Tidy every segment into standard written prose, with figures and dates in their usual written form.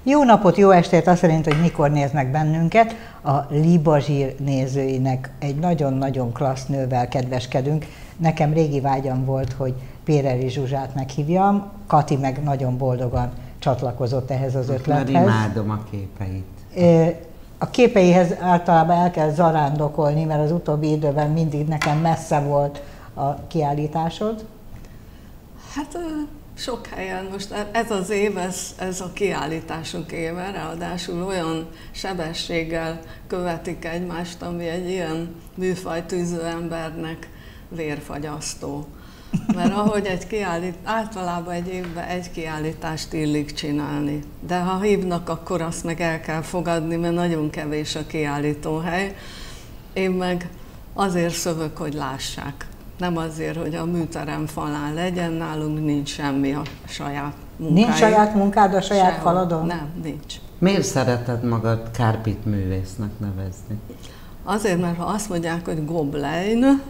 Jó napot, jó estét, azt szerint, hogy mikor néznek bennünket. A Libazsír nézőinek egy nagyon-nagyon klassz nővel kedveskedünk. Nekem régi vágyam volt, hogy Péreli Zsuzsát meghívjam, Kati meg nagyon boldogan csatlakozott ehhez az ötlethez. Már imádom a képeit. A képeihez általában el kell zarándokolni, mert az utóbbi időben mindig nekem messze volt a kiállításod. Hát sok helyen most ez az év, ez a kiállításunk éve, ráadásul olyan sebességgel követik egymást, ami egy ilyen műfajtűző embernek vérfagyasztó. Mert ahogy általában egy évben egy kiállítást illik csinálni. De ha hívnak, akkor azt meg el kell fogadni, mert nagyon kevés a kiállítóhely. Én meg azért szövök, hogy lássák. Nem azért, hogy a műterem falán legyen, nálunk nincs semmi a saját munkáig. Nincs saját munkád a saját faladon? Nem, nincs. Miért szereted magad kárpit művésznek nevezni? Azért, mert ha azt mondják, hogy Goblein,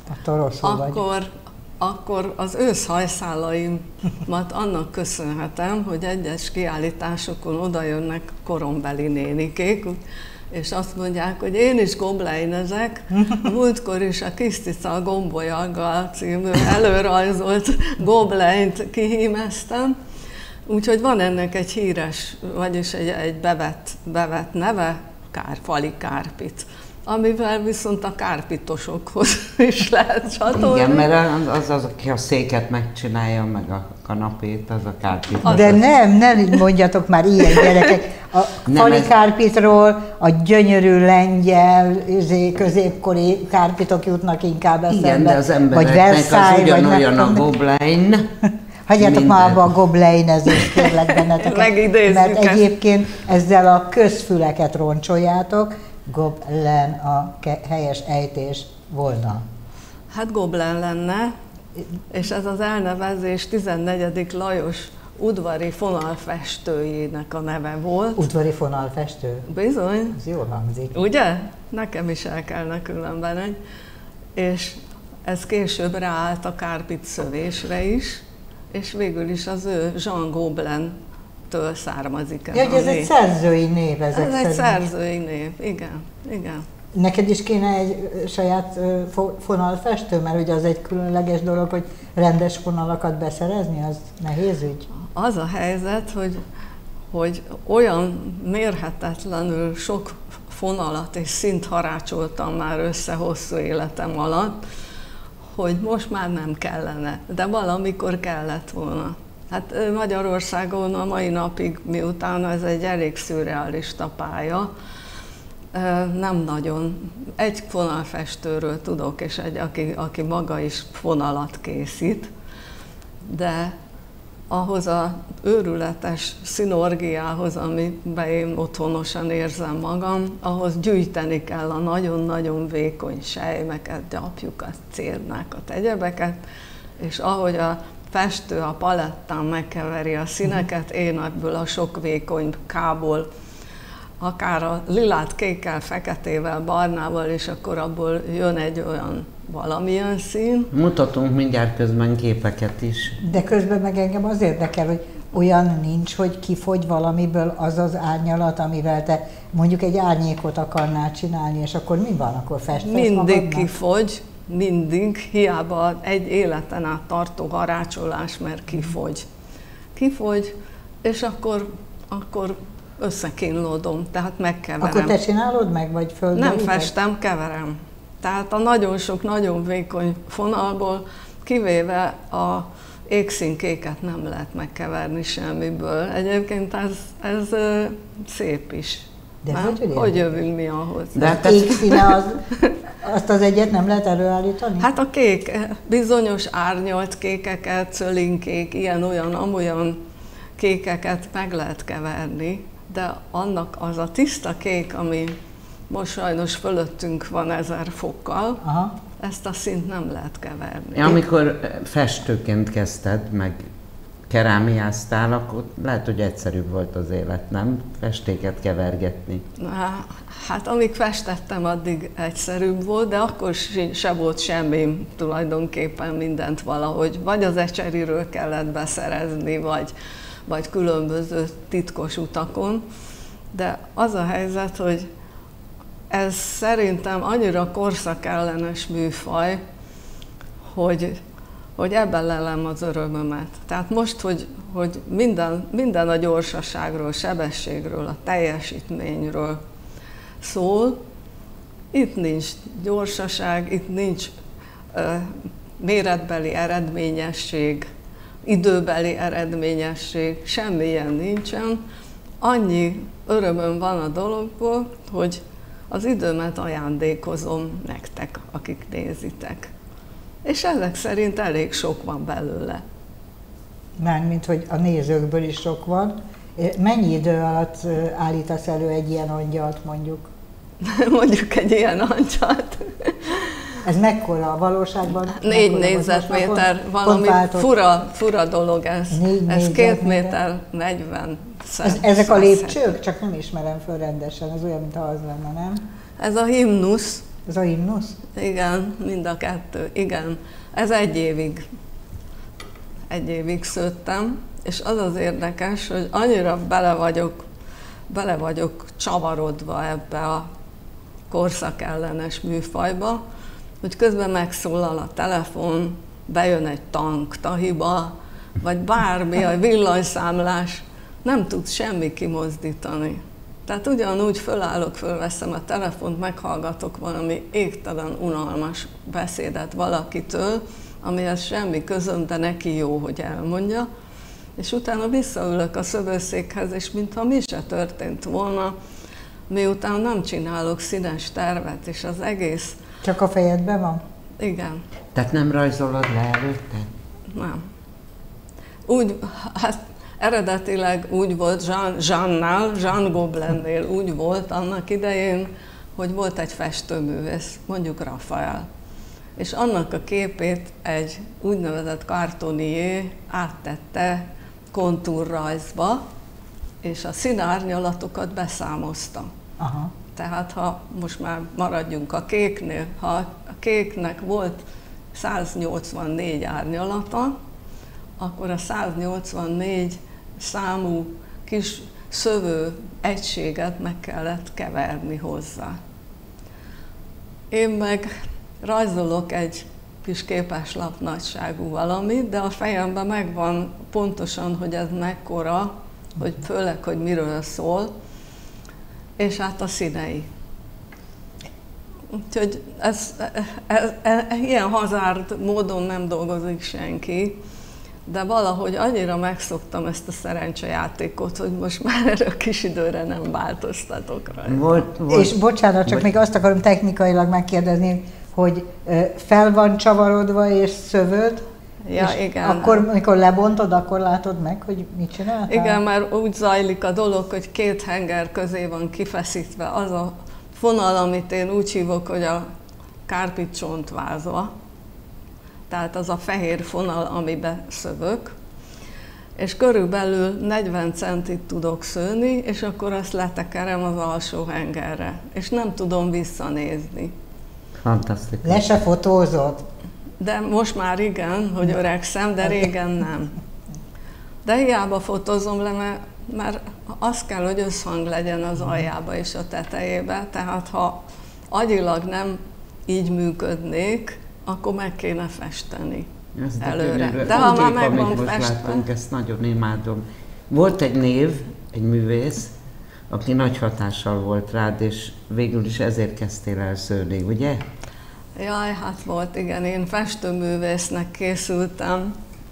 akkor az őszhajszálaimat annak köszönhetem, hogy egyes kiállításokon odajönnek korombeli nénikék, és azt mondják, hogy én is gobleinezek. Múltkor is a Kisztica a Gombolyaggal című előrajzolt gobleint kihímeztem. Úgyhogy van ennek egy híres, vagyis egy bevett neve, Fali Kárpit, amivel viszont a kárpitosokhoz is lehet csatolni. Igen, mert az, aki a széket megcsinálja, meg a kanapét, az a kárpit. De nem mondjatok már ilyen gyerekek. A Fali Kárpitról a gyönyörű lengyel, középkori kárpitok jutnak inkább eszembe. Igen, de az embereknek az ugyanolyan a Goblein. Hagyjátok már abba a gobleinezést, kérlek benneteket, mert egyébként ezzel a közfüleket roncsoljátok. Goblen a helyes ejtés volna. Hát Goblen lenne, és ez az elnevezés 14. Lajos udvari fonalfestőjének a neve volt. Udvari fonalfestő? Bizony. Ez jól hangzik. Ugye? Nekem is el kellene különben egy. És ez később ráállt a kárpit szövésre is, és végül is az ő Jean Goblen-től származik ez a ez egy szerzői név ezek szerint. Ez egy szerzői név, igen, igen. Neked is kéne egy saját fonalfestő, mert ugye az egy különleges dolog, hogy rendes fonalakat beszerezni, az nehéz ügy? Az a helyzet, hogy olyan mérhetetlenül sok fonalat és szint harácsoltam már össze hosszú életem alatt, hogy most már nem kellene, de valamikor kellett volna. Hát Magyarországon a mai napig, miután ez egy elég szürrealista pálya, nem nagyon. Egy fonalfestőről tudok, és aki maga is fonalat készít, de ahhoz az őrületes szinorgiához, amiben én otthonosan érzem magam, ahhoz gyűjteni kell a nagyon-nagyon vékony sejmeket, gyapjukat, cérnákat, egyebeket, és ahogy a festő a palettán megkeveri a színeket, én ebből a sok vékony kából, akár a lilát, kékkel, feketével, barnával, és akkor abból jön egy olyan valamilyen szín. Mutatunk mindjárt közben képeket is. De közben meg engem az érdekel, hogy olyan nincs, hogy kifogy valamiből az az árnyalat, amivel te mondjuk egy árnyékot akarnál csinálni, és akkor mi van, akkor festesz mindig magadnak? Kifogy, mindig, hiába egy életen át tartó harácsolás, mert kifogy. Kifogy, és akkor összekínlódom, tehát megkeverem. Akkor te csinálod meg, vagy földbevited? Nem festem, keverem. Tehát a nagyon sok, nagyon vékony fonalból, kivéve a égszínkéket nem lehet megkeverni semmiből. Egyébként ez szép is. De hogy jövünk mi ahhoz? De hát égszíne azt az egyet nem lehet előállítani? Hát a kék, bizonyos árnyalt kékeket, szölinkék, ilyen-olyan, amolyan kékeket meg lehet keverni, de annak az a tiszta kék, ami most sajnos fölöttünk van 1000 fokkal, ezt a színt nem lehet keverni. Amikor festőként kezdted, meg kerámiáztál, akkor lehet, hogy egyszerűbb volt az élet, nem? Festéket kevergetni. Hát amíg festettem, addig egyszerűbb volt, de akkor se volt semmi, tulajdonképpen mindent valahogy. Vagy az ecseriről kellett beszerezni, vagy különböző titkos utakon. De az a helyzet, hogy ez szerintem annyira korszakellenes műfaj, hogy ebben lelem az örömömet. Tehát most, hogy minden a gyorsaságról, sebességről, a teljesítményről szól, itt nincs gyorsaság, itt nincs méretbeli eredményesség, időbeli eredményesség, semmilyen nincsen. Annyi örömöm van a dologból, hogy az időmet ajándékozom nektek, akik nézitek. És ezek szerint elég sok van belőle. Mármint, hogy a nézőkből is sok van. Mennyi idő alatt állítasz elő egy ilyen angyalt, mondjuk? Mondjuk egy ilyen angyalt. Ez mekkora a valóságban? 4 négyzetméter, valami fura dolog ez. Ez 2 méter 40 Ezek a lépcsők? Csak nem ismerem föl rendesen, ez olyan, mintha az lenne, nem? Ez a himnusz. Ez a himnusz? Igen, mind a kettő, igen. Ez egy évig szőttem, és az az érdekes, hogy annyira bele vagyok csavarodva ebbe a korszakellenes műfajba, hogy közben megszólal a telefon, bejön egy tank Tahiba, vagy bármi, a villanyszámlás, nem tud semmi kimozdítani. Tehát ugyanúgy fölveszem a telefont, meghallgatok valami égtelen unalmas beszédet valakitől, amihez semmi közöm, de neki jó, hogy elmondja, és utána visszaülök a szövőszékhez, és mintha mi se történt volna, miután nem csinálok színes tervet, és az egész... Csak a fejedben van? Igen. Tehát nem rajzolod le előtte? Nem. Hát eredetileg úgy volt Jean Goblinnél úgy volt annak idején, hogy volt egy festőművész, mondjuk Raphael, és annak a képét egy úgynevezett kartonié áttette kontúrrajzba, és a színárnyalatokat beszámozta. Aha. Tehát ha most már maradjunk a kéknél, ha a kéknek volt 184 árnyalata, akkor a 184 számú kis szövő egységet meg kellett keverni hozzá. Én meg rajzolok egy kis képeslap nagyságú valamit, de a fejemben megvan pontosan, hogy ez mekkora, hogy főleg, hogy miről szól, és hát a színei. Úgyhogy ilyen hazárd módon nem dolgozik senki, de valahogy annyira megszoktam ezt a szerencsejátékot, hogy most már erre a kis időre nem változtatok rajta. Volt. És bocsánat, csak még azt akarom technikailag megkérdezni, hogy fel van csavarodva és szövöd, Ja, és igen. akkor, amikor lebontod, akkor látod meg, hogy mit csináltál? Igen, mert úgy zajlik a dolog, hogy 2 henger közé van kifeszítve az a fonal, amit én úgy hívok, hogy a kárpit csontvázva. Tehát az a fehér fonal, amiben szövök. És körülbelül 40 centit tudok szőni, és akkor azt letekerem az alsó hengerre. És nem tudom visszanézni. Fantasztikus. Le se fotózod? De most már igen, hogy öregszem, de régen nem. De hiába fotózom le, mert az kell, hogy összhang legyen az aljába és a tetejébe, tehát ha agyilag nem így működnék, akkor meg kéne festeni előre. De ha már meg van festve... Ezt nagyon imádom. Volt egy név, egy művész, aki nagy hatással volt rád, és végül is ezért kezdtél el szőni, ugye? Jaj, hát volt, igen. Én festőművésznek készültem,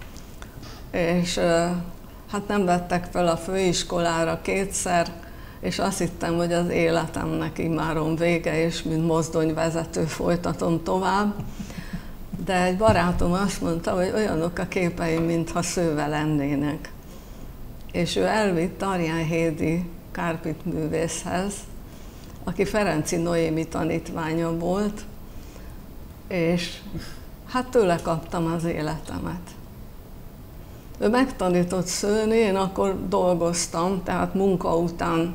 és hát nem vettek fel a főiskolára 2-szer, és azt hittem, hogy az életemnek immáron vége, és mint mozdonyvezető folytatom tovább. De egy barátom azt mondta, hogy olyanok a képeim, mintha szőve lennének. És ő elvitt Arjánhédi Kárpit művészhez, aki Ferenczy Noémi tanítványa volt, és hát tőle kaptam az életemet. Ő megtanított szőni, én akkor dolgoztam, tehát munka után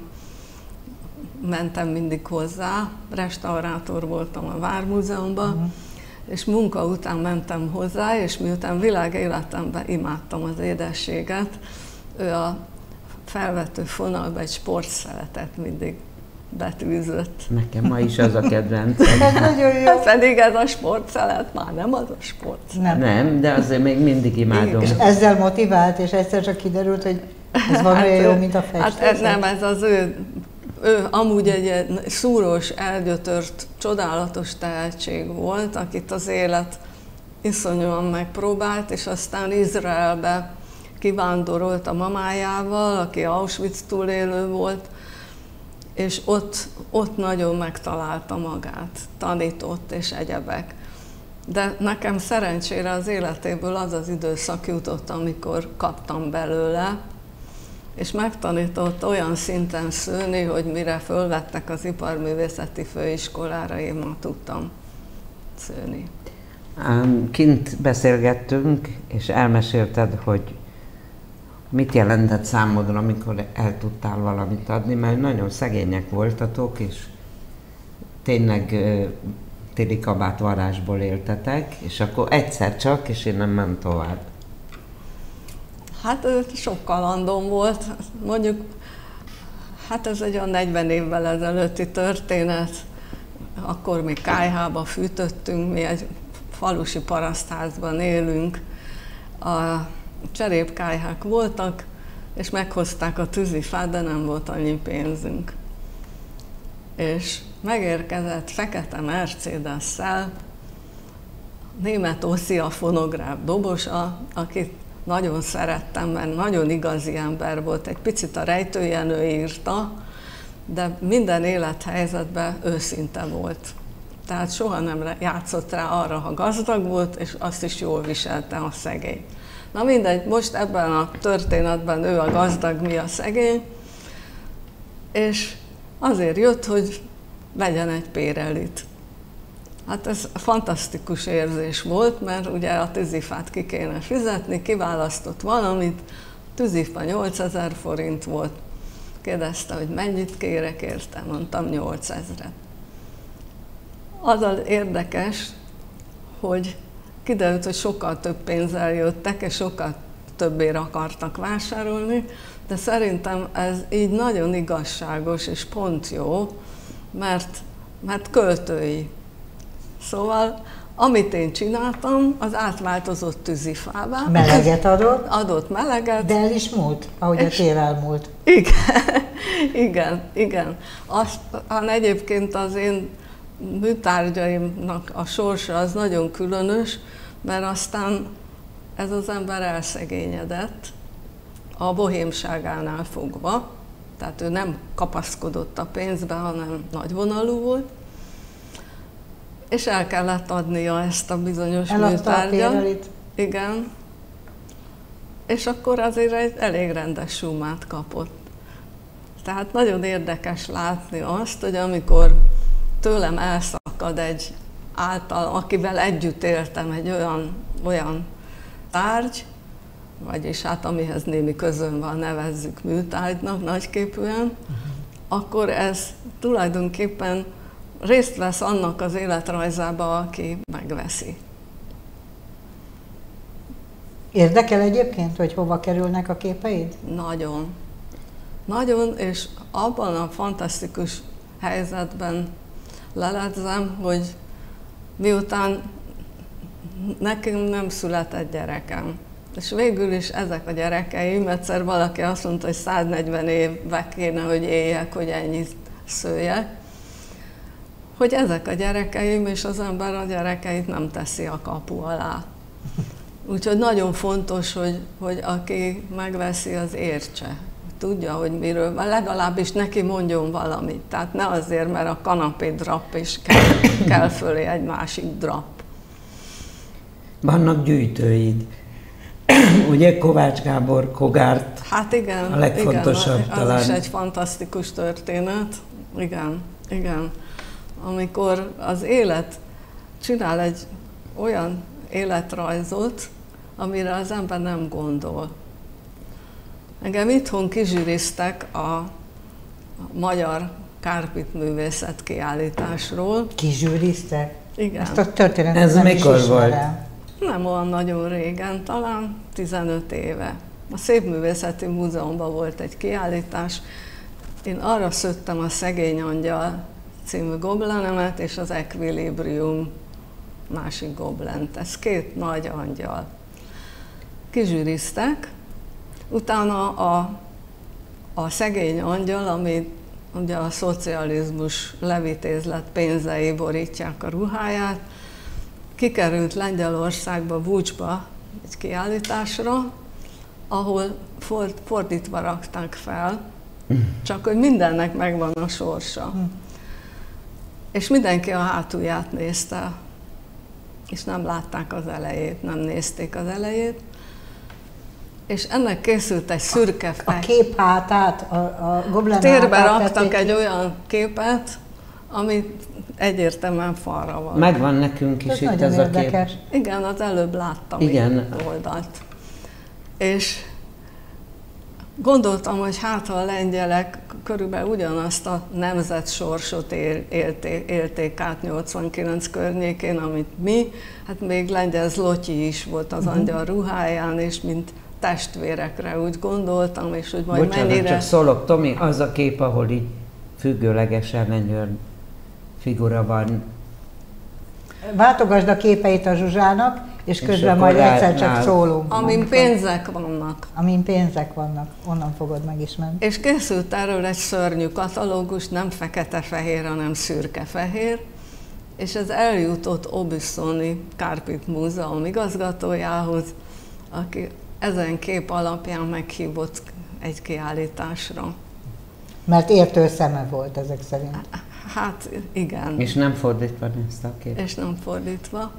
mentem mindig hozzá, restaurátor voltam a Vármúzeumban, és munka után mentem hozzá, és miután világéletemben imádtam az édességet, ő a felvető fonalba egy sportszeletet mindig betűzött. Nekem ma is az a kedvencem. Ez nagyon jó. Pedig ez a sportszelet már nem az a sportszelet. Nem, de azért még mindig imádom. És ezzel motivált, és egyszer csak kiderült, hogy ez van olyan jó, mint a festészet? Hát nem, ez az ő amúgy egy szúrós, elgyötört, csodálatos tehetség volt, akit az élet iszonyúan megpróbált, és aztán Izraelbe kivándorolt a mamájával, aki Auschwitz túlélő volt, és ott nagyon megtalálta magát, tanított és egyebek. De nekem szerencsére az életéből az az időszak jutott, amikor kaptam belőle, és megtanított olyan szinten szőni, hogy mire fölvettek az iparművészeti főiskolára, én már tudtam szőni. Kint beszélgettünk, és elmesélted, hogy mit jelentett számodra, amikor el tudtál valamit adni, mert nagyon szegények voltatok, és tényleg téli kabátvarásból éltetek, és akkor egyszer csak, és innen ment tovább. Hát sok kalandom volt, mondjuk, hát ez egy olyan 40 évvel ezelőtti történet, akkor még kályhába fűtöttünk, mi egy falusi parasztházban élünk, a cserépkályhák voltak, és meghozták a tűzifát, de nem volt annyi pénzünk. És megérkezett fekete Mercedes-szel német Oszi, a fonográf dobosa, akit nagyon szerettem, mert nagyon igazi ember volt, egy picit a Rejtőjenő írta, de minden élethelyzetben őszinte volt. Tehát soha nem játszott rá arra, ha gazdag volt, és azt is jól viselte a szegény. Na mindegy, most ebben a történetben ő a gazdag, mi a szegény, és azért jött, hogy vegyen egy Pérelit. Hát ez fantasztikus érzés volt, mert ugye a tűzifát ki kéne fizetni, kiválasztott valamit, tűzifa 8000 forint volt. Kérdezte, hogy mennyit kérek érte, mondtam 8000-et. Az az érdekes, hogy kiderült, hogy sokkal több pénzzel jöttek, és sokkal többért akartak vásárolni, de szerintem ez így nagyon igazságos és pont jó, mert költői. Szóval, amit én csináltam, az átváltozott tűzifává. Meleget adott? Adott meleget. De el is múlt, ahogy a tél elmúlt. Igen. Aztán egyébként az én műtárgyaimnak a sorsa az nagyon különös, mert aztán ez az ember elszegényedett a bohémságánál fogva, tehát ő nem kapaszkodott a pénzbe, hanem nagyvonalú volt, és el kellett adnia ezt a bizonyos műtárgyat. Igen. És akkor azért egy elég rendes sumát kapott. Tehát nagyon érdekes látni azt, hogy amikor tőlem elszakad egy akivel együtt éltem, egy olyan tárgy, vagyis hát amihez némi közön van, nevezzük műtárgynak nagyképűen, akkor ez tulajdonképpen részt vesz annak az életrajzába, aki megveszi. Érdekel egyébként, hogy hova kerülnek a képeid? Nagyon. Nagyon, és abban a fantasztikus helyzetben leledzem, hogy miután nekem nem született gyerekem, és végül is ezek a gyerekeim, egyszer valaki azt mondta, hogy 140 évbe kéne, hogy éljek, hogy ennyit szőjek, hogy ezek a gyerekeim, és az ember a gyerekeit nem teszi a kapu alá. Úgyhogy nagyon fontos, hogy aki megveszi, az értse. Tudja, hogy miről van, legalábbis neki mondjon valamit. Tehát ne azért, mert a kanapé drap, és kell fölé egy másik drap. Vannak gyűjtőid. Ugye Kovács Gábor Kogárt hát igen, a legfontosabb igen, talán. az is egy fantasztikus történet. Igen. Amikor az élet csinál egy olyan életrajzot, amire az ember nem gondol. Engem itthon kizsűriztek a magyar kárpitművészet kiállításról. Kizsűriztek? Igen. Ezt a történetet Ez nem mikor is volt? ismerem. Nem olyan nagyon régen, talán 15 éve. A Szépművészeti Múzeumban volt egy kiállítás, én arra szőttem a Szegény Angyal című goblenemet és az Equilibrium másik goblent. Ez két nagy angyal. Kizsűriztek, utána a Szegény Angyal, ami ugye a szocializmus levitézlet pénzei borítják a ruháját, kikerült Lengyelországba, Vucsba egy kiállításra, ahol fordítva rakták fel, csak hogy mindennek megvan a sorsa. És mindenki a hátulját nézte, és nem látták az elejét, nem nézték az elejét. És ennek készült egy szürke A kép hátát, a goblen térbe raktak egy olyan képet, ami egyértelműen falra van. Megvan nekünk is itt ez érdekes. a kép. Igen, az előbb láttam Igen. oldalt. És gondoltam, hogy hát a lengyelek körülbelül ugyanazt a nemzetsorsot élték át 89 környékén, amit mi. Hát még lengyel zloty is volt az angyal ruháján, és mint testvérekre úgy gondoltam, és hogy majd Bocsánat, mennyire... csak szólok, Tomi, az a kép, ahol így függőlegesen egy olyan figura van. Váltogasd a képeit a Zsuzsának, és közben majd egyszer csak szólunk. Amin pénzek vannak. Amin pénzek vannak, onnan fogod megismerni. És készült erről egy szörnyű katalógus, nem fekete-fehér, hanem szürke-fehér, és ez eljutott Obuszoni Kárpit Múzeum igazgatójához, aki ezen kép alapján meghívott egy kiállításra. Mert értő szeme volt ezek szerint. Hát igen. És nem fordítva nézte a kép. És nem fordítva.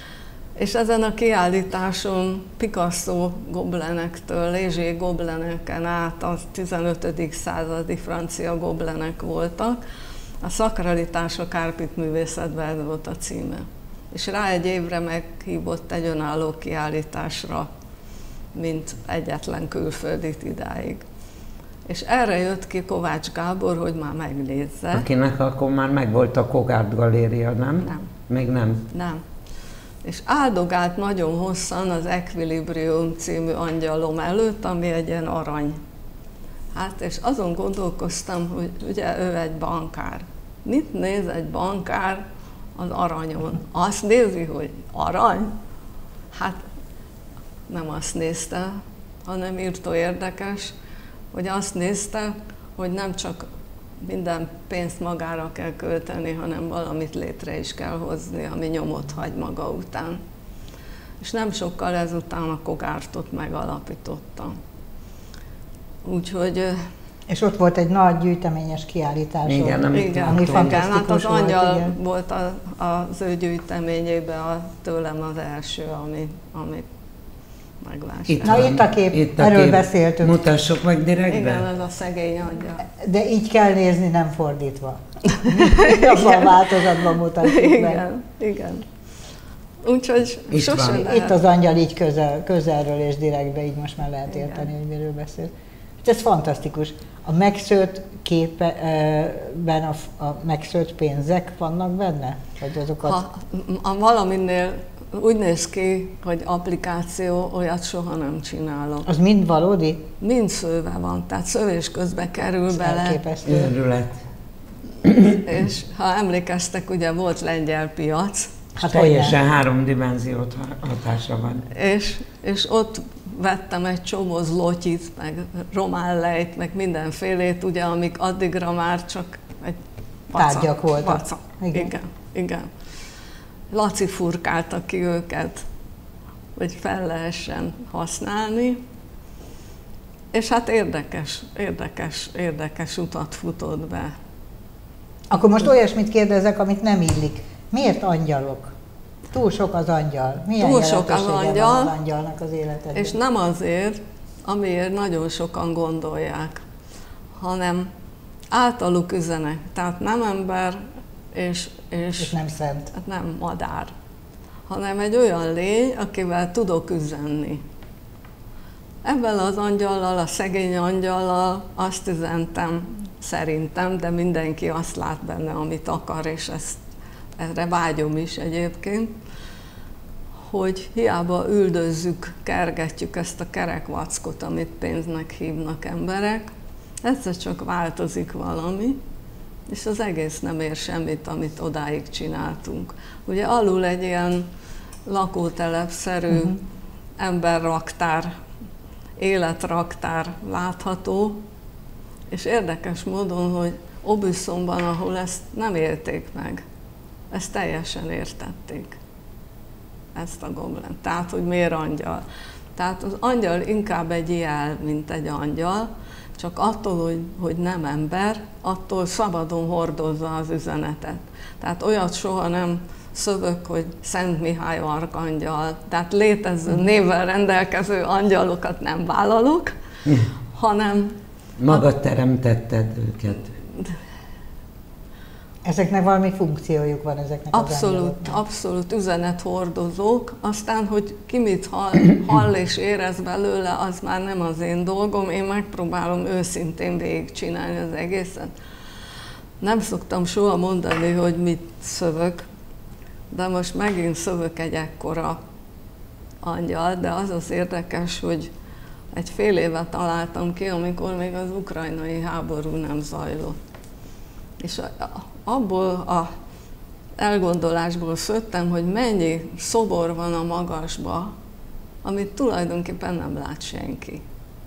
És ezen a kiállításon Picasso goblenektől, Lézsé gobleneken át a 15. századi francia goblenek voltak. A szakralitás a Kárpit művészetben, ez volt a címe. És rá egy évre meghívott egy önálló kiállításra, mint egyetlen külföldit idáig. És erre jött ki Kovács Gábor, hogy már megnézze. Akinek akkor már megvolt a Kogárd galéria, nem? Nem. Még nem? Nem. És áldogált nagyon hosszan az Equilibrium című angyalom előtt, ami egy ilyen arany. Hát, és azon gondolkoztam, hogy ugye ő egy bankár. Mit néz egy bankár az aranyon? Azt nézi, hogy arany? Hát nem azt nézte, hanem írtó érdekes, hogy azt nézte, hogy nem csak minden pénzt magára kell költeni, hanem valamit létre is kell hozni, ami nyomot hagy maga után. És nem sokkal ezután a Kogártot megalapította. Úgyhogy... És ott volt egy nagy gyűjteményes kiállítás. Igen, ami igen, fantasztikus hát az volt, angyal igen. volt az ő gyűjteményében tőlem az első, ami megvásároltam. Na itt a kép, erről beszéltünk. Mutassuk meg direktben. Igen, ez a Szegény Angyal. De így kell nézni, nem fordítva. Abban a változatban mutatjuk be. Igen, igen. Úgyhogy Itt sosem van. lehet. Itt az angyal így közelről és direktbe, így most már lehet érteni, hogy miről beszél. Ez fantasztikus. A megszőtt képben a megszőtt pénzek vannak benne? Vagy azokat... Ha valaminél úgy néz ki, hogy applikáció, olyat soha nem csinálok. Az mind valódi? Mind szőve van, tehát szövés közben kerül Ez bele. elképesztő. Őrület. És ha emlékeztek, ugye volt lengyel piac, Hát Teljesen háromdimenziót hatása van. és ott vettem egy csomó zlotyit, meg román lejt, meg mindenfélét, ugye, amik addigra már csak egy Tárgyak voltak. Vacak. Igen. Igen, igen. Laci furkálta ki őket, hogy fel lehessen használni. És hát érdekes utat futott be. Akkor most olyasmit kérdezek, amit nem illik. Miért angyalok? Túl sok az angyal. Milyen Túl sok az jelentősége angyal, van az angyalnak az életedben? És nem azért, amiért nagyon sokan gondolják, hanem általuk üzenek. Tehát nem ember És nem szent. nem madár, hanem egy olyan lény, akivel tudok üzenni. Ebben az angyallal, a szegény angyallal azt üzentem, szerintem, de mindenki azt lát benne, amit akar, és erre vágyom is egyébként, hogy hiába üldözzük, kergetjük ezt a kerekvackot, amit pénznek hívnak emberek, egyszer csak változik valami, és az egész nem ér semmit, amit odáig csináltunk. Ugye alul egy ilyen lakótelepszerű emberraktár, életraktár látható, és érdekes módon, hogy Aubusson-ban, ahol ezt nem élték meg, ezt teljesen értették, ezt a goblin. Tehát, hogy miért angyal. Tehát az angyal inkább egy jel, mint egy angyal, csak attól, hogy nem ember, attól szabadon hordozza az üzenetet. Tehát olyat soha nem szövök, hogy Szent Mihály arkangyal, tehát létező névvel rendelkező angyalokat nem vállalok, hanem... Maga teremtetted őket. Ezeknek valami funkciójuk van, ezeknek abszolút, az angyaloknak. abszolút üzenethordozók, aztán, hogy ki mit hall és érez belőle, az már nem az én dolgom, én megpróbálom őszintén végigcsinálni az egészet. Nem szoktam soha mondani, hogy mit szövök, de most megint szövök egy ekkora angyal, de az az érdekes, hogy egy fél évet találtam ki, amikor még az ukrajnai háború nem zajlott. És abból a elgondolásból szöttem, hogy mennyi szobor van a magasba, amit tulajdonképpen nem lát senki.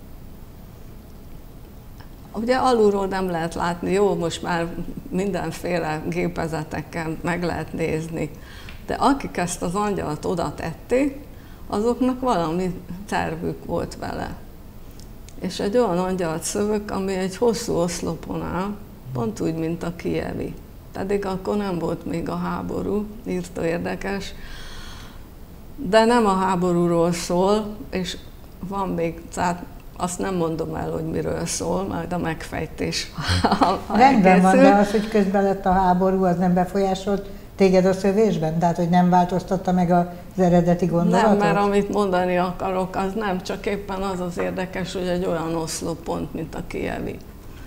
Ugye alulról nem lehet látni, jó, most már mindenféle gépezetekkel meg lehet nézni, de akik ezt az angyalt oda tették, azoknak valami tervük volt vele. És egy olyan angyalt szövök, ami egy hosszú oszlopon áll, pont úgy, mint a kijevi. Pedig akkor nem volt még a háború, írta érdekes, de nem a háborúról szól, és van még, tehát azt nem mondom el, hogy miről szól, majd a megfejtés. Rendben van, de az, hogy közben lett a háború, az nem befolyásolt téged a szövésben? Tehát, hogy nem változtatta meg az eredeti gondolatot? Nem, mert amit mondani akarok, az nem, csak éppen az az érdekes, hogy egy olyan oszlopont, mint a kijevi.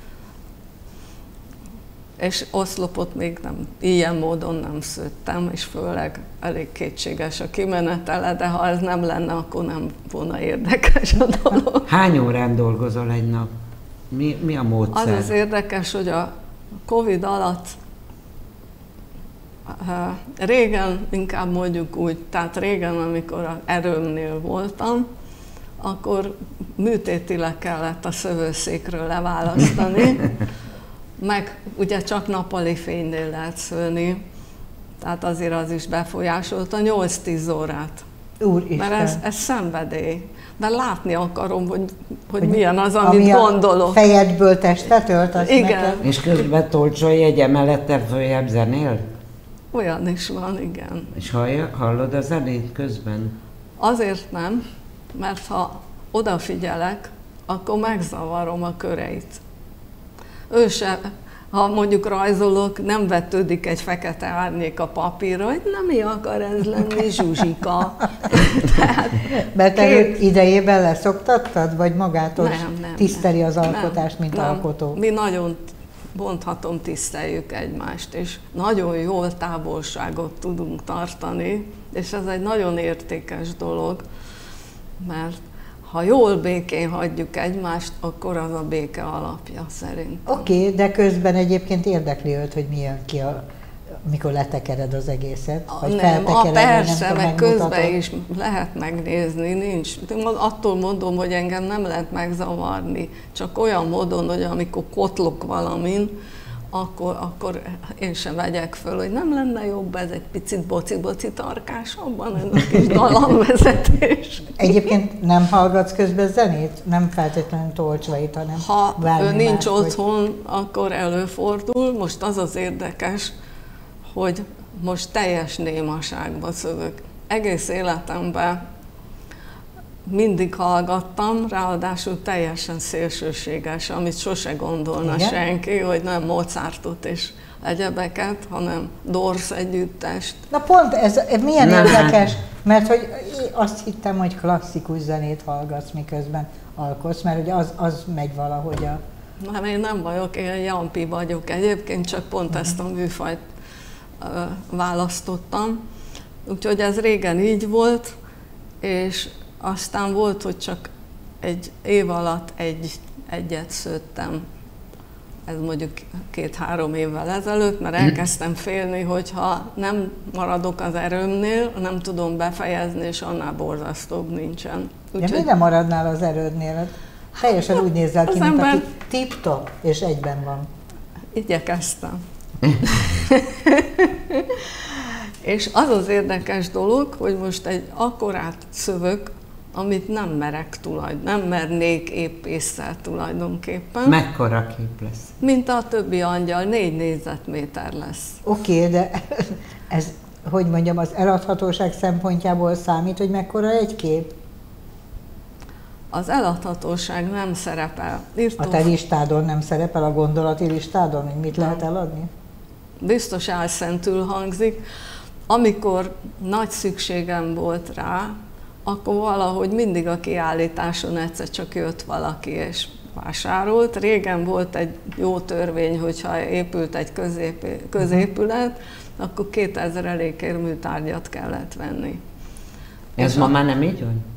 És oszlopot még nem, ilyen módon nem szőttem, és főleg elég kétséges a kimenetele, de ha ez nem lenne, akkor nem volna érdekes a dolog. Hány órán dolgozol egy nap? Mi a módszer? Az az érdekes, hogy a Covid alatt régen, inkább mondjuk úgy, tehát régen, amikor az erőmnél voltam, akkor műtétileg kellett a szövőszékről leválasztani, meg ugye csak nappali fénynél lehet szőni, tehát azért az is befolyásolta 8-10 órát. Úristen. Mert ez szenvedély. De látni akarom, hogy milyen az, amit gondolok. A fejedből testet ölt, igen. Neked? És közben Tolcsai egy emelettel följebb zenél? Olyan is van, igen. És hallod a zenét közben? Azért nem, mert ha odafigyelek, akkor megzavarom a köreit. Ő se, ha mondjuk rajzolok, nem vetődik egy fekete árnyék a papírra, hogy nem mi akar ez lenni, Zsuzsika. Tehát, mert előtt idejében leszoktattad, vagy magától nem, tiszteli az alkotást, nem, mint nem. alkotó? Mi nagyon, mondhatom, tiszteljük egymást, és nagyon jól távolságot tudunk tartani, és ez egy nagyon értékes dolog, mert ha jól békén hagyjuk egymást, akkor az a béke alapja szerintem. Oké, de közben egyébként érdekli őt, hogy mi jön ki, mikor letekered az egészet? Vagy nem, persze, nem meg közben is lehet megnézni, nincs. Attól mondom, hogy engem nem lehet megzavarni, csak olyan módon, hogy amikor kotlok valamin, akkor én sem vegyek föl, hogy nem lenne jobb ez egy picit boci-boci tarkásabban, ez a kis dallamvezetés. Egyébként nem hallgatsz közben zenét? Nem feltétlenül Tolcsait, hanem ha ő nincs más, otthon, akkor előfordul. Most az az érdekes, hogy most teljes némaságba szövök. Egész életemben mindig hallgattam, ráadásul teljesen szélsőséges, amit sose gondolna igen? senki, hogy nem Mozartot és egyebeket, hanem Doors együttest. Na pont ez milyen érdekes, mert hogy azt hittem, hogy klasszikus zenét hallgatsz, miközben alkotsz, mert hogy az megy valahogy a... Nem, én nem vagyok, én jampi vagyok egyébként, csak pont ezt a műfajt választottam. Úgyhogy ez régen így volt, és aztán volt, hogy csak egy év alatt egyet szőttem. Ez mondjuk 2-3 évvel ezelőtt, mert elkezdtem félni, hogy ha nem maradok az erőmnél, nem tudom befejezni, és annál borzasztóbb nincsen. De miért nem maradnál az erődnél? Teljesen úgy nézel ki, mint aki tip-top, és egyben van. Igyekeztem. És az az érdekes dolog, hogy most egy akkorát szövök, amit nem merek nem mernék épésszel tulajdonképpen. Mekkora kép lesz? Mint a többi angyal, 4 négyzetméter lesz. Oké, de ez, hogy mondjam, az eladhatóság szempontjából számít, hogy mekkora egy kép? Az eladhatóság nem szerepel. A te listádon nem szerepel, a gondolati listádon, hogy mit lehet eladni? Biztos álszentül hangzik. Amikor nagy szükségem volt rá, akkor valahogy mindig a kiállításon egyszer csak jött valaki és vásárolt. Régen volt egy jó törvény, hogyha épült egy középület, akkor 2000 elékért műtárgyat kellett venni. Ez ma már nem így van?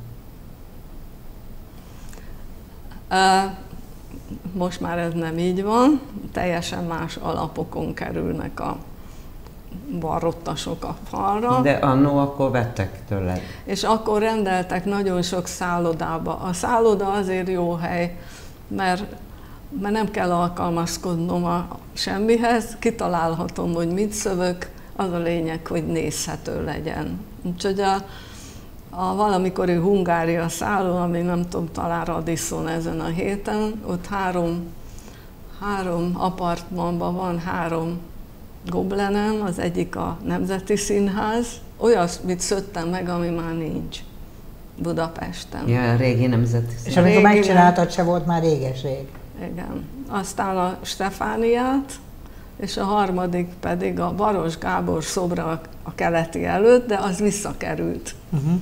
Most már ez nem így van, teljesen más alapokon kerülnek a varrottasok a falra. De annó akkor vettek tőled. És akkor rendeltek nagyon sok szállodába. A szálloda azért jó hely, mert nem kell alkalmazkodnom a semmihez, kitalálhatom, hogy mit szövök, az a lényeg, hogy nézhető legyen. Úgyhogy a valamikori Hungária szálló, ami nem tudom, talán Radisson ezen a héten, ott három apartmanban van 3 goblenem, az egyik a Nemzeti Színház, olyasmit szőttem meg, ami már nincs Budapesten. Ja, a régi Nemzeti Színház. És amikor megcsináltad, se volt már réges-rég. Igen. Aztán a Stefániát, és a harmadik pedig a Baros Gábor szobra a keleti előtt, de az visszakerült.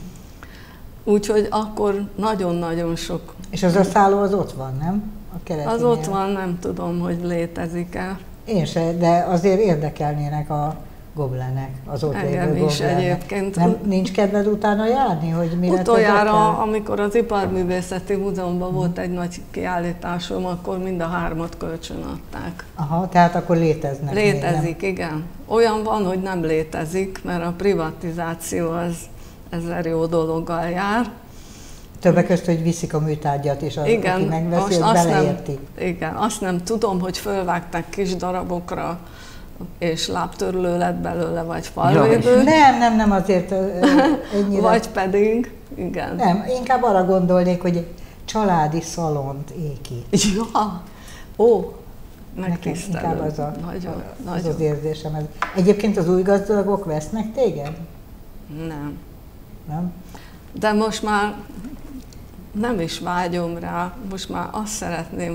Úgyhogy akkor nagyon-nagyon sok... És az a szálló az ott van, nem? A keletinél. Az ott van, nem tudom, hogy létezik-e. Én se, de azért érdekelnének a goblenek, az ott lévő Engem is goblenek. egyébként. Nincs kedved utána járni, hogy mi lett Utoljára, amikor az Iparművészeti Múzeumban volt egy nagy kiállításom, akkor mind a 3-at kölcsönadták. Aha, tehát akkor léteznek. Létezik, igen. Olyan van, hogy nem létezik, mert a privatizáció az 1000 jó dologgal jár. Többek között, hogy viszik a műtárgyat, és az, igen, aki megveszi, az beleérti. Igen, azt nem tudom, hogy fölvágták kis darabokra, és lábtörlő lett belőle, vagy falvédő. Nem, azért ennyire. Vagy pedig, igen. Nem, inkább arra gondolnék, hogy egy családi szalont épít. Ja, ó, megtisztelő. Inkább az nagyon. az érzésem. Egyébként az új gazdagok vesznek téged? Nem. Nem? De most már nem is vágyom rá, most már azt szeretném,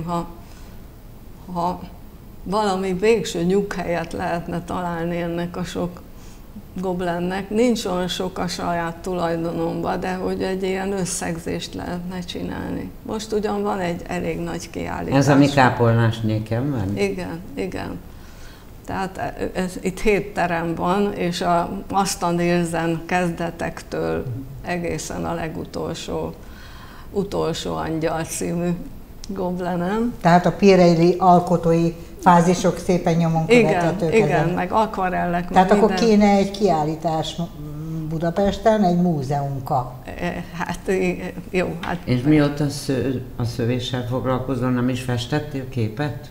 ha valami végső nyughelyet lehetne találni ennek a sok goblennek. Nincs olyan sok a saját tulajdonomban, de hogy egy ilyen összegzést lehetne csinálni. Most ugyan van egy elég nagy kiállítás. Ez a mi kápolnásnyéken van? Igen. Tehát itt 7 terem van, és aztán érzem kezdetektől egészen a utolsó angyal című goblenem. Tehát a Pirelli alkotói fázisok szépen nyomon követhetők. Igen, meg akvarellek. Tehát akkor kéne egy kiállítás Budapesten, egy múzeumka. Hát jó. Hát, és mióta a szövéssel foglalkozol, nem is festettél képet?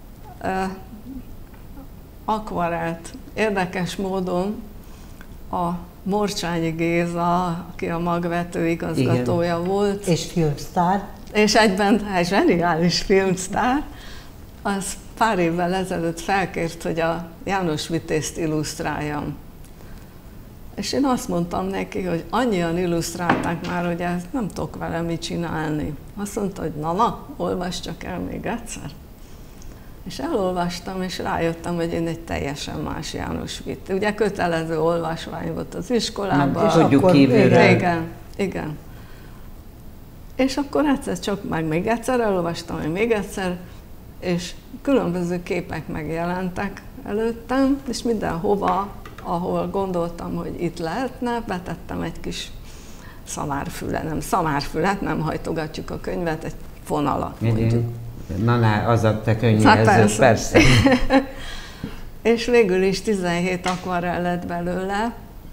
Akvarelt. Érdekes módon a Morcsányi Géza, aki a magvető igazgatója volt. És filmsztár. És egyben egy zseniális filmsztár, az pár évvel ezelőtt felkért, hogy a János Vitézt illusztráljam. És én azt mondtam neki, hogy annyian illusztrálták már, hogy ezt nem tudok vele mit csinálni. Azt mondta, hogy na, olvasd csak el még egyszer. És elolvastam, és rájöttem, hogy én egy teljesen más János Vitéz. Ugye kötelező olvasvány volt az iskolában. Tudjuk kívülről. Igen. És akkor egyszer csak még egyszer elolvastam, még egyszer, és különböző képek megjelentek előttem, és mindenhova ahol gondoltam, hogy itt lehetne, betettem egy kis szamárfület, nem hajtogatjuk a könyvet, egy fonalat mondjuk. Na, az a te könnyűjelző, persze. És végül is 17 akvarell lett belőle,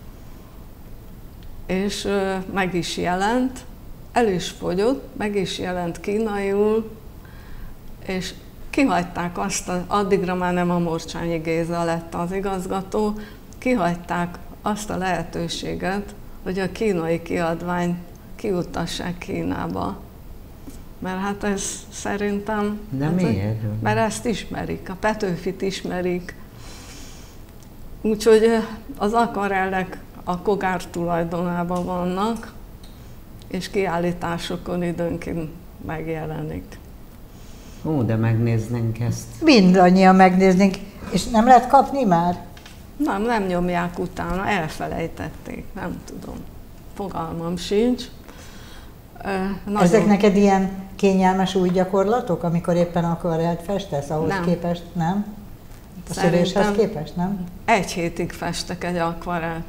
és meg is jelent, el is fogyott, meg is jelent kínaiul, és kihagyták addigra már nem a Morcsányi Géza lett az igazgató, kihagyták azt a lehetőséget, hogy a kínai kiadványt kiutassák Kínába. Mert hát ez szerintem... De miért? Mert ezt ismerik, a Petőfit ismerik. Úgyhogy az akvarellek a Kogár tulajdonában vannak, és kiállításokon időnként megjelenik. Ó, de megnéznénk ezt. Mindannyian megnéznénk, és nem lehet kapni már? Nem nyomják utána, elfelejtették, nem tudom. Fogalmam sincs. Ezek neked ilyen kényelmes új gyakorlatok, amikor éppen akvarellt festesz, ahhoz nem. képest, nem? A szövéshez képest, nem? 1 hétig festek egy akvarellt.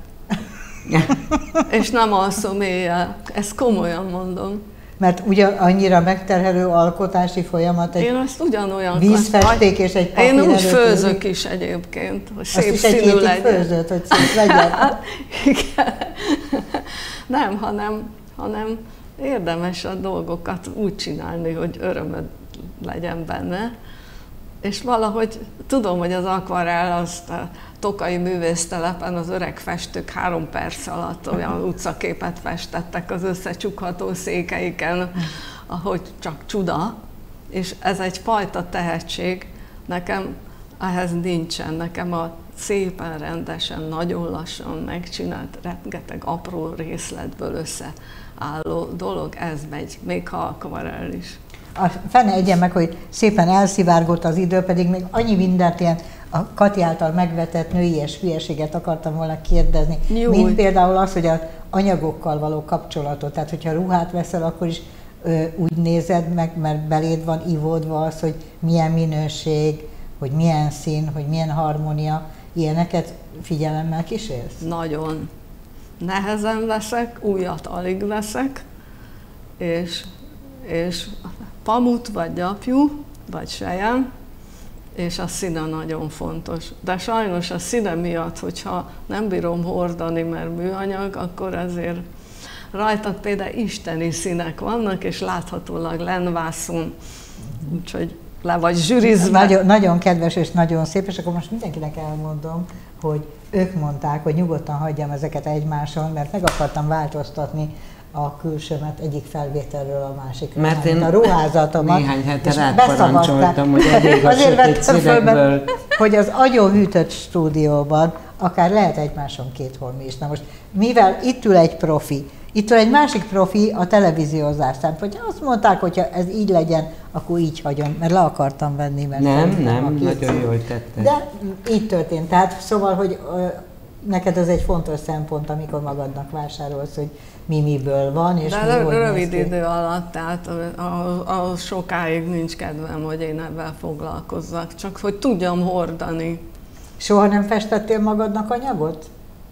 És nem alszom éjjel. Ezt komolyan mondom. Mert ugye annyira megterhelő alkotási folyamat, egy én azt ugyanolyan vízfesték és egy papír. Én úgy előtt főzök is egyébként, hogy szép azt színű is egy legyen. főzött, hogy szép legyen. Igen. Nem, hanem érdemes a dolgokat úgy csinálni, hogy örömöd legyen benne. És valahogy tudom, hogy az akvarell azt a Tokai Művésztelepen az öreg festők 3 perc alatt olyan utcaképet festettek az összecsukható székeiken, ahogy csak csuda. És ez egy fajta tehetség, nekem ehhez nincsen, nekem a szépen, rendesen, nagyon lassan megcsinált, rengeteg apró részletből összeálló dolog, ez megy, még ha akvarell is. A fene egyen meg, hogy szépen elszivárgott az idő, pedig még annyi mindent ilyen a Kati által megvetett nőies hülyeséget akartam volna kérdezni. Mint például az, hogy az anyagokkal való kapcsolatot. Tehát, hogyha ruhát veszel, akkor is úgy nézed meg, mert beléd van ivódva az, hogy milyen minőség, hogy milyen szín, hogy milyen harmónia. Ilyeneket figyelemmel kísérsz? Nagyon. Nehezen veszek, újat alig veszek, és pamut, vagy gyapjú, vagy sejem, és a színe nagyon fontos. De sajnos a színe miatt, hogyha nem bírom hordani, mert műanyag, akkor azért rajta például isteni színek vannak, és láthatólag lenvászon, úgyhogy le vagy zsűrizve. Nagyon kedves és nagyon szép, és akkor most mindenkinek elmondom, hogy ők mondták, hogy nyugodtan hagyjam ezeket egymáson, mert meg akartam változtatni a külsőmet egyik felvételről a másikra. Mert én a ruházatomat. Néhány hete ráparancsoltam, hogy elég a sötét színekből. Hogy az agyonhűtött stúdióban akár lehet egymáson 2 holmi is. Na most, mivel itt ül egy profi, itt ül egy másik profi a televíziózás szempontjából. Azt mondták, hogy ha ez így legyen, akkor így hagyom, mert le akartam venni. Mert nem, nagyon jól tetted. De így történt. Tehát szóval, hogy neked ez egy fontos szempont, amikor magadnak vásárolsz, hogy mi miből van, és de mi rövid idő alatt, tehát a sokáig nincs kedvem, hogy én ebben foglalkozzak, csak hogy tudjam hordani. Soha nem festettél magadnak anyagot?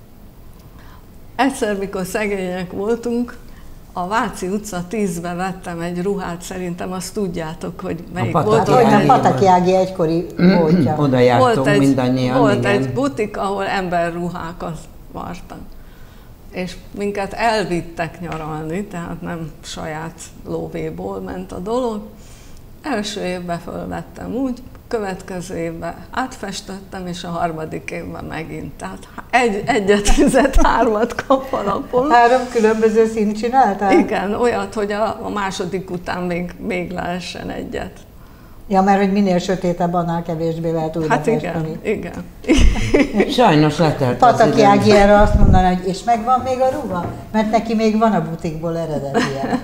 Egyszer, mikor szegények voltunk, a Váci utca 10-ben vettem egy ruhát, szerintem azt tudjátok, hogy melyik volt. A Pataki Ági egykori boltja. Oda jártunk mindannyian. Volt egy butik, ahol emberruhákat vartak. És minket elvittek nyaralni, tehát nem saját lóvéból ment a dolog. Első évben fölvettem úgy, következő évben átfestettem, és a harmadik évben megint. Tehát egyet fizet, 3-at kap alapon. 3 különböző színt csináltál? Igen, olyat, hogy a második után még lehessen egyet. Ja, mert hogy minél sötétebb, annál kevésbé lehet újra festeni. Igen. Sajnos letelt Pataki Ági erre azt mondaná, hogy és megvan még a ruha? Mert neki még van a butikból eredetien.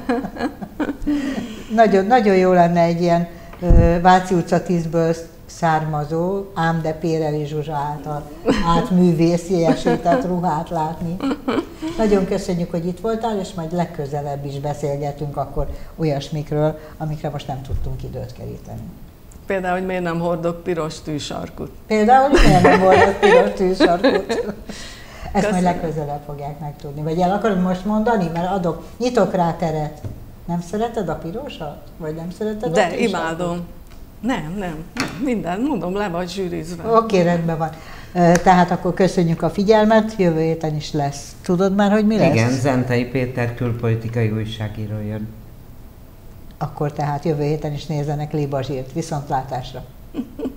Nagyon jó lenne egy ilyen Váci utca 10-ből származó, ám de Péreli Zsuzsa által átművészjesített ruhát látni. Nagyon köszönjük, hogy itt voltál, és majd legközelebb is beszélgetünk akkor olyasmikről, amikre most nem tudtunk időt keríteni. Például, hogy miért nem hordok piros tűsarkut. Például, hogy miért nem hordok piros tűsarkut. Ezt Köszönöm. majd legközelebb fogják megtudni. Vagy el akarod most mondani? Mert nyitok rá teret. Nem szereted a pirosat? Vagy nem szereted a De tűsarkut? imádom. Nem. Minden, mondom, le vagy zsűrizve. Oké, rendben van. Tehát akkor köszönjük a figyelmet, jövő héten is lesz. Tudod már, hogy mi lesz? Igen, Zentai Péter külpolitikai újságíró jön. Akkor tehát jövő héten is nézzenek Libazsírt. Viszontlátásra!